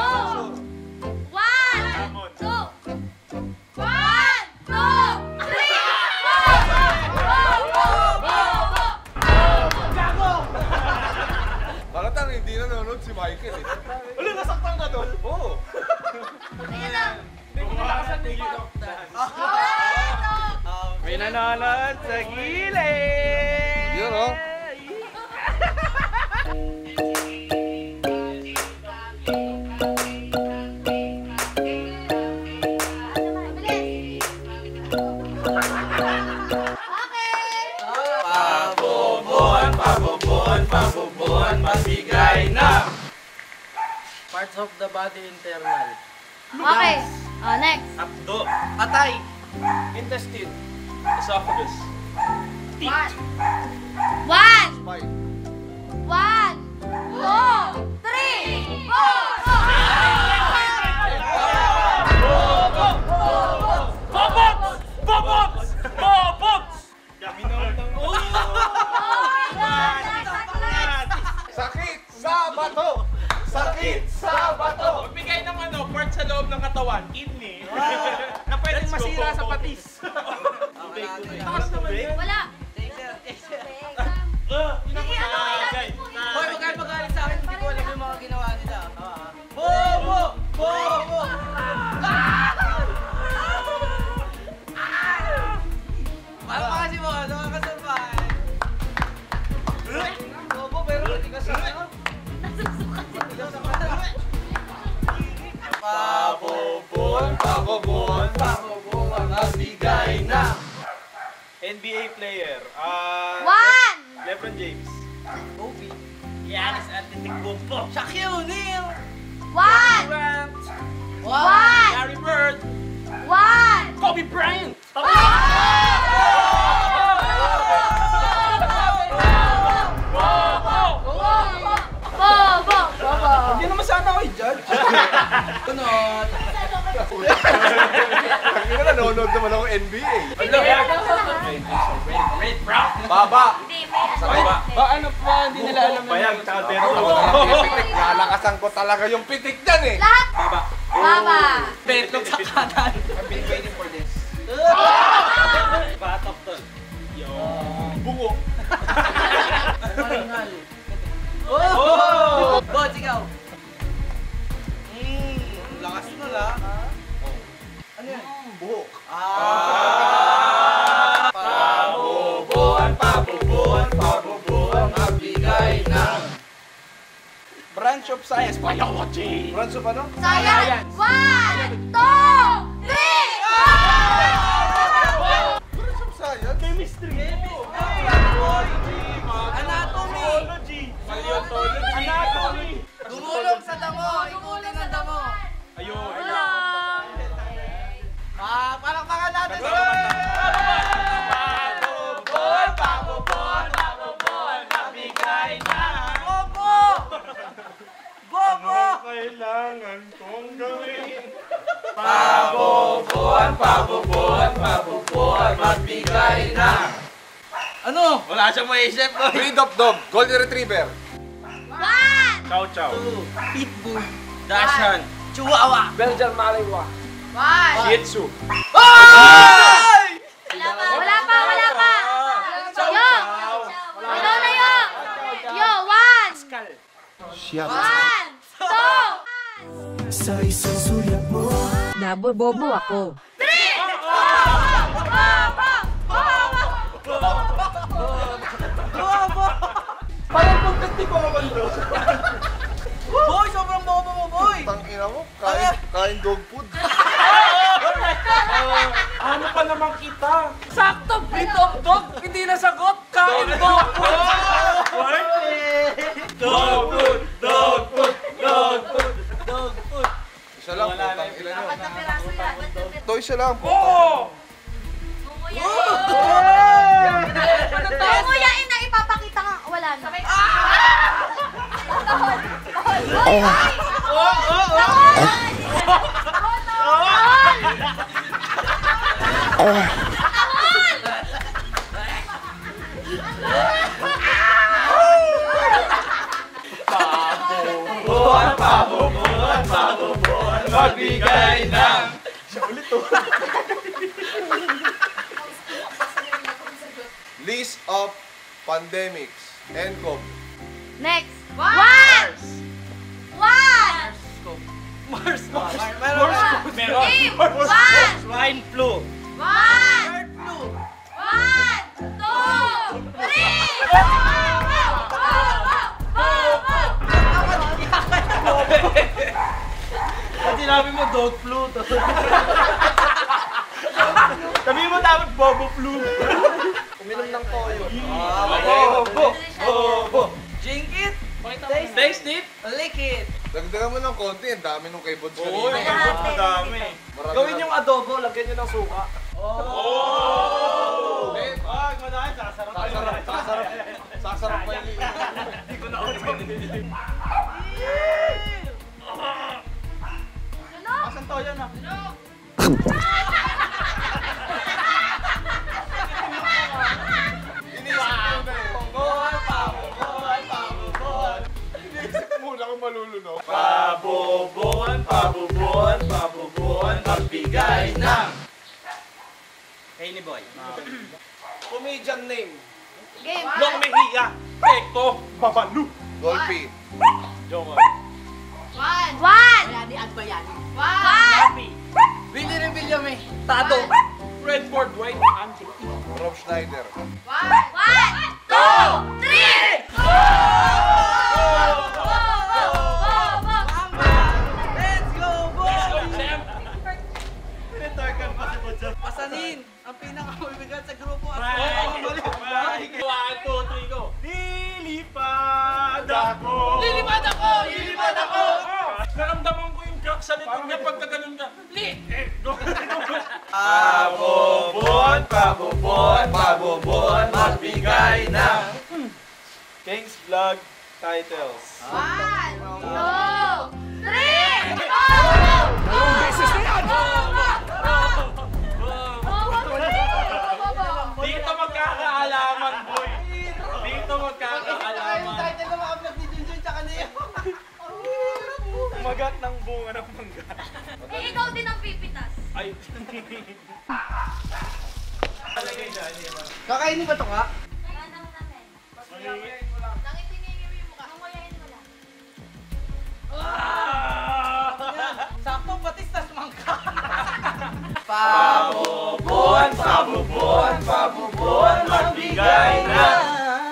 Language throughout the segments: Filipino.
Malatang hindi nanonood si Michael eh. Ulo, nasaktan ka doon? Oo. Ayan na. May nanonood sa gilid! Yun oh. Pabubuan, magbigay na parts of the body internal. Okay. Next. Abdo. Atay. Intestine. Esophagus. One. Spike. 1, 2, 3, 4. Sakit sa bato! Sakit sa bato! Magbigay ng part sa loob ng katawan. Kidney. Na pwedeng masira sa patis. Takas naman yan. Wala. Hoy, huwag kayo magalit sa akin, hindi ko alam yung mga ginawa nila. Bobo! Bobo! pabobohan, pabobohan, magbigay ng NBA player. 1. LeBron James. Kobe. Giannis Antetokounmpo. Shaquille O'Neal. 1. Durant. 1. Larry Bird. 1. Kobe Bryant. Bobo. Hindi naman sana ako i-judge. Kunot. Hindi na nanonood naman ako NBA. Red Brown. Baba. Hindi, may Ano pa, hindi nila alam Bayag, tsaka Beto. pitik. Lalakasan ko talaga yung pitik dyan eh. Lahat. Baba. Baba. Betlog sa kanan. I've been waiting for this. Batok to. Yo. Bungo. Maringal. Oh! Bods, ikaw. Lakas na la. Ano yan? Buhok. Pabobohan, pabobohan, pabobohan, magbigay ng Branch of Science. Biology. Branch of ano? Science. 1, 2, 3. Branch of Science? Chemistry. Anatomy. Paleontology. Anatomy. Tumulong sa damo, ikutin ang damo. Ayun. Wala. Palakpakan natin. Pabobohan, pabobohan, pabobohan, magbigay na. Bobo! Bobo! Kailangan kong gawin. Pabobohan, pabobohan, pabobohan, magbigay ng ano? Wala siyang maisip. Breed of dog. Golden Retriever. 1. Chow chow. Pitbull. Dachshund. Chihuahua. Belgian Malinois. 1. Shih Tzu. Ay! Wala pa. Yo. Ikaw na yo. Yo, 1. 1, 2. Sa isang sulyap mo Nabobobo ako. 3. Bobo! Parang pagkati ko naman doon. Boy, sobrang bobo mo, boy! Tangina mo, Ano? kain dog food. Ano pa naman kita? Sakto, breed of dog! Hindi na sagot! Kain dog! Dog food! Dog food! Dog food! Dog food! Isa lang, putang ila nyo. Apat na piraso yan. Ito isa lang. Oo! Umuyain na ipapakita ka. Wala na. Tahol. Pabobohan, pabobohan, pabobohan, magbigay ng. Siya ulit to. List of pandemics. NCOV. Next. 1. 1. Mars! Meron. Team. 1. Swine flu. 1. Bird flu! 1, 2, 3. Pag sinabi mo dog flu, sabihin mo dapat bobo flu. Uminom ng toyo. Bobo. Jingkit! Taste it. Lick it! Dagdagan mo ng konti. Ang dami nung kay Bods Oo, kanina. madami. Marami Gawin na- yung adobo, lagyan nyo ng suka. Oh! Wag, madami. Sasarap pa yun. Sasarap pa yun. Hindi ko na ulit. Asan to yan ah? Inisip mo na eh. Pabobohan, pabobohan, pabobohan. Inisip muna kung malulunaw. Pabobohan, pabobohan, pabobohan, magbigay ng. Hey ni boy. Comedian name. Game. Long Mejia. Tekto. Babalu. Dolphy. Joker. 1. 1. Bayani at bayani. 1. Willie Revillame. Tado. Redford White. Anthony. Rob Schneider. 1, 2, 3. Let's go, boy! Champ. Jean, ang pinakamabigat sa grupo. Mali. 1, 2, 3, go. Lilipad ako! Lilipad ako! Lilipad ako! Naramdaman ko yung crack sa likod niya pagka ganun ka. Pabubon, magbigay ng King's Vlog titles. 1, 2, 3! Dito magkakaalaman, boy. Dito Yung magkakaalaman. title na makablog ni Junjun tsaka niya. Umagat ng bunga ng mangga. Eh, ikaw din ang pipitas. Ay. Kakainin ba ito ka? Ganang namin. Nang itinigil mo yung mukha. Nanguyayin mo lang. Sakto, batis tas mangka. Pabubon, magbigay ng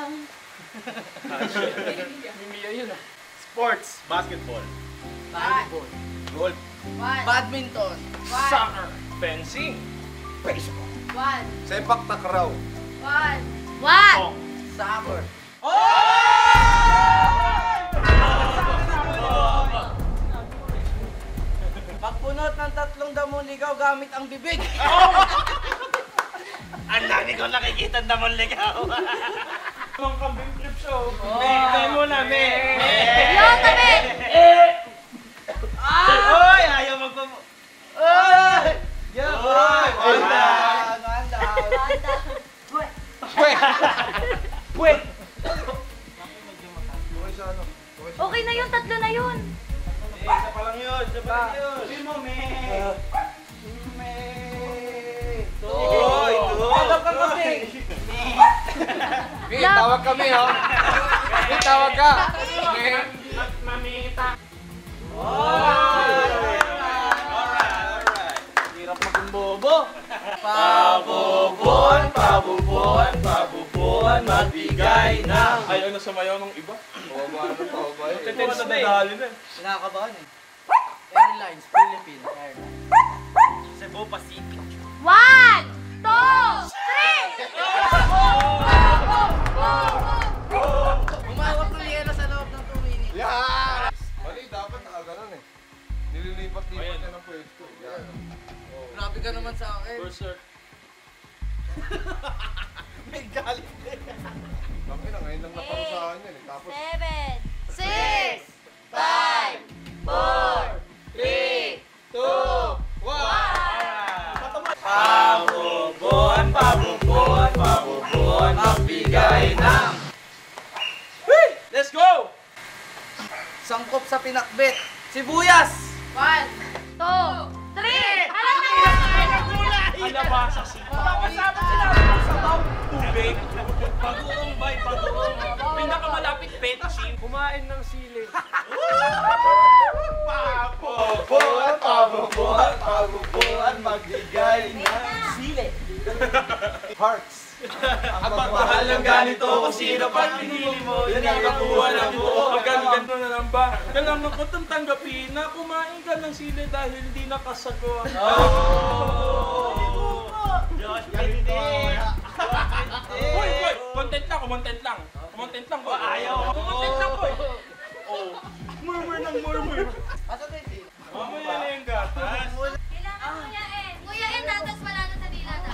Sports, basketball, Volleyball. golf, 1, Badminton. Soccer. Fencing. 1, sepak takraw, 1, 1. Soccer. Pagpunot ng 3 damong ligaw gamit ang bibig. Ang dami ko nakikita naman ligaw. Ang kambing flip show. Tayo muna, me. Yo, tabi! Oy, ayaw magpap... Oy! Oy! Ganda! Banda. Wait! Okay na yun, 3 na yun. Isa pa lang yun, isa pa lang yun. Sabi mo, me! Me! Oy, Tawag ka kasi! May tawag kami, ha? May tawag ka. Mamita. Alright. Hirap maging bobo. Pabubon, magbigay ng... Ayaw na sumayaw ng iba. Titiwas na nadali na. Nakakabahan eh. Airlines, Philippines, Airlines. Cebu Pacific. 1, 2, 3! Umawak ng yelo sa loob ng 2 minutes. Yan! Mali, dapat nakaganon eh. Nililipat-lipat niya ng pwesto. Yan. Grabe ka naman sa akin. First sir. May galit eh. Laki na, ngayon lang naparusahan yan eh. Tapos, 7, 6, 5, 4, 3, 2, 1! Pabubon, magbigay ng... Let's go! Sangkop sa pinakbit. Sibuyas! 1, 2, 3! Alam mo! Alabasa sipa. Kasama sila. Sabaw, tubig. Bagoong bay, bagoong. Pinakamalapit petchin. Kumain ng sili. Pabubon, magbigay ng... Sili. Hearts. Ang pagmahal ng ganito, kung sino pang pinili mo, yan ang nakuha ng buo. Ang ganito na lang ba? Kailangan ko itong tanggapin na kumain ka ng sili dahil hindi nakasagot. Uy, content lang, content lang. Content lang ko. Ayaw. Content lang ko. Oh. Murmur ng murmur. Asa tayo sili? Mamaya na yung gatas. Kailangan kuyain. Kuyain na, tapos wala na sa dila na.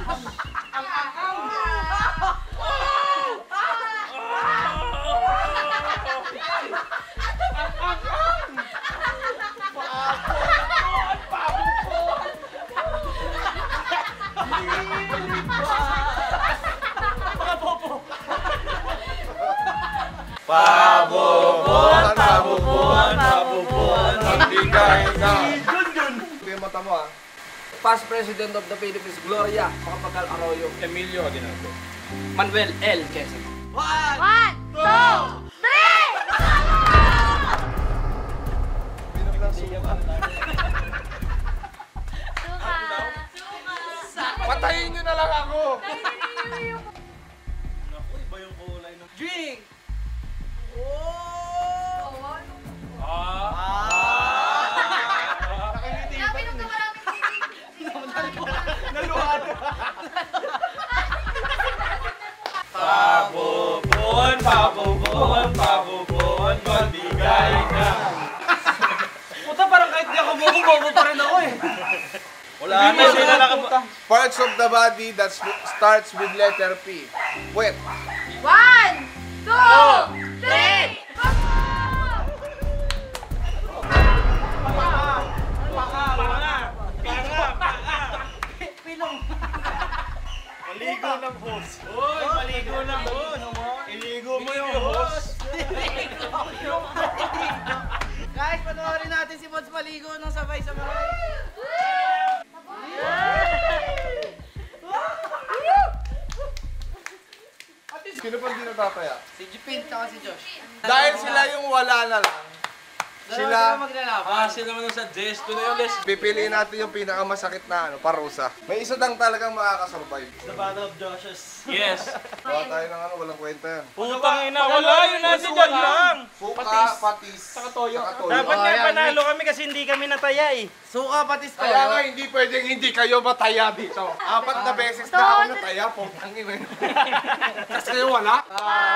Pabubon, magbigay ng... Ito yung mata mo ah. Past President of the Philippines, Gloria Macapagal Arroyo. Emilio Aguinaldo. Manuel L. Quezon. 1! 1, 2, 3! Pinag lang siya ba? Suka! Patayin nyo na lang ako! Naku, iba yung kulay ng... Drink! Grabe nung maraming Naluhado. Wala na sila nakapunta. Parts of the body that starts with letter P. Wait. 1, 2, 3! Maligo ng host. Uy, maligo ng host. Iligo mo yung host. Guys, panoorin natin si Bods maligo ng sabay-sabay. Sino pa hindi natataya? Si Jipin at si Josh. Dahil sila yung wala na lang. Sila maglalaban. Sila naman sa gesto na yun, Les. Pipiliin natin yung pinakamasakit na parusa. May isa lang talagang makakasurvive. Yes. Gawa tayo ng walang kwenta yan. Putang ina, wala yun natin dyan lang. Suka, patis, saka toyo. Dapat nga panalo kami kasi hindi kami nataya eh. Suka patis ko. Kaya nga hindi pwedeng hindi kayo mataya dito. 4 na beses na ako nataya, putang ina. Kasi kayo wala.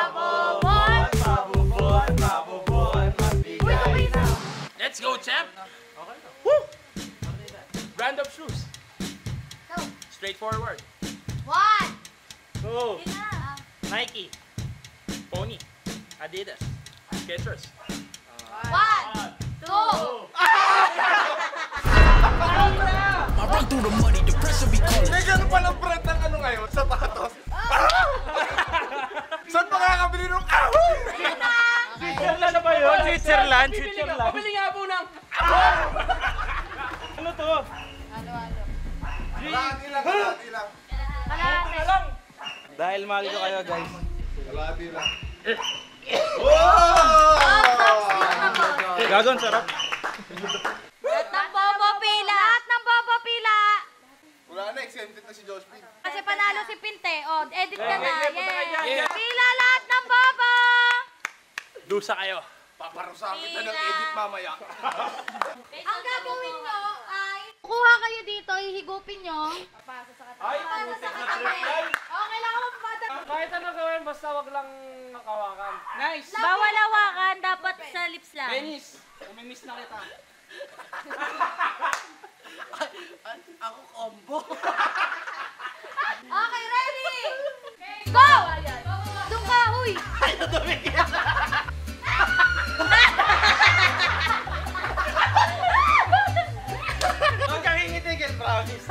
Let's go, champ. Okay. Woo! Brand of shoes. Go. Straightforward. 1! Go! Ina! Nike. Pony. Adidas. Skechers. 1, 2! May gano'n palang brand ng ano ngayon, sapatos. Saan makakabili ng ahon? Switzerland na ba yun? Switzerland? Switzerland? Pabili nga po ng... Ano to? Kalahati lang, kalahati lang. Kalahati. Dahil mahal ko kayo guys. Kalahati lang. Gagon, sarap. Lahat ng bobo pila! Lahat ng bobo pila! Wala na, exempted na si Joshpin. Kasi panalo si Pinte. O, edit ka na. Yeah. Pila lahat ng bobo! Dusa kayo. Paparusahan kita ng edit mamaya. Ang gagawin nyo ay kukuha kayo dito, ihigupin nyo. Papasa sa katawan. Ay, Papasa sa putik na katawan. triple. O, kailangan mo pumata. Kahit ano gawin, basta wag lang nakawakan. Nice. Bawal hawakan, dapat sa lips lang. Dennis, umimiss na kita. Ako combo. Okay, ready? Go! Doon ka, huy! Huwag kang hingitigil, promise.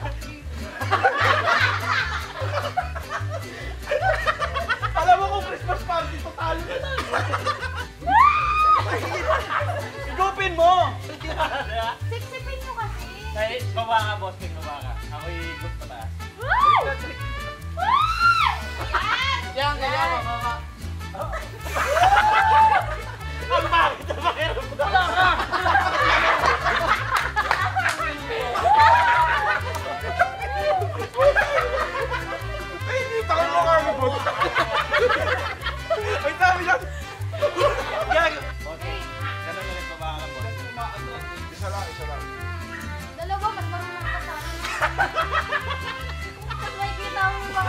Alam mo kung Christmas party, totalo na tayo. Igupin mo! Siksipin nyo kasi. Ay, baba ka, boss. Baba ka. Ako igup pataas. Yan, kaya mababa. Ang bakit na pakiram mo? Wala ka. Ay, hindi tayo mo kami po. Ay, dami lang. Gag! Okay. Ganun na rin, baba ka, boss. Isa lang, isa lang. Dalawa, mas marunong ka sa akin. Pag nakikita mo mga...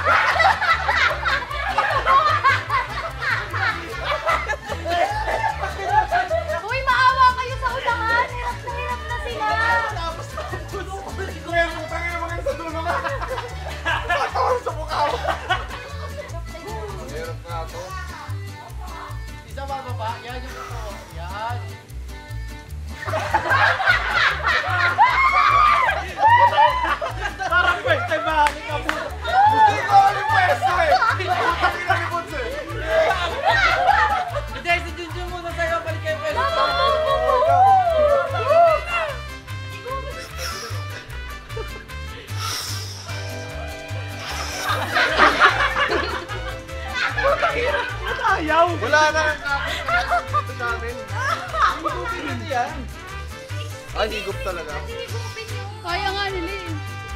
Uy, maawa kayo sa ulangan. Hirap na sila. Kuya, putang ina mo kayo sa dulo ka. Patawan sa mukha mo. Mahirap nga to. Isa bababa. Yan yung totoo. Yan. Parang first time makakita ka po. Hindi ko alam pwesto eh. Putang ina ni Bunso eh. Hindi, si Junjun muna sa'yo. Balik kayo pwede. Ayaw! Wala na ang dito sa amin. Ay, higup talaga. Higupin nyo. Kaya nga nila eh.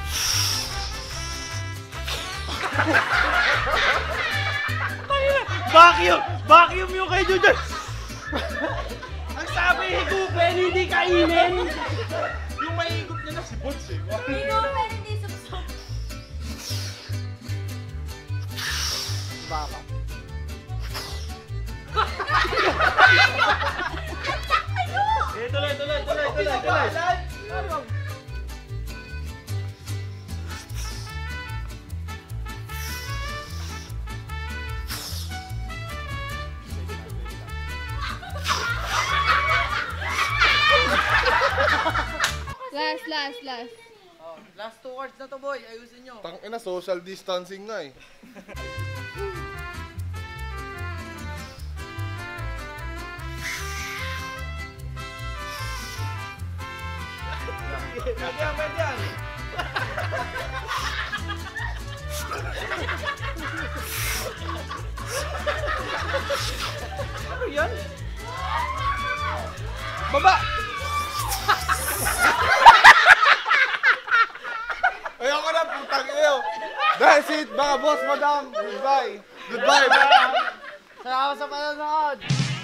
Vacuum! Vacuum yung kay Judas! Ang sabi, higupin, hindi kainin! Yung may higup niya na si Bunso eh. Higupin, hindi subsub. Baka. Tuloy! Last. Oh, last 2 words na to, boy. Ayusin nyo. Tangina, social distancing nga eh. Pwede yan. Ano yan? Baba! Ayoko na, putang iyo. That's it, mga boss, madam. Goodbye. Goodbye. Salamat sa panonood.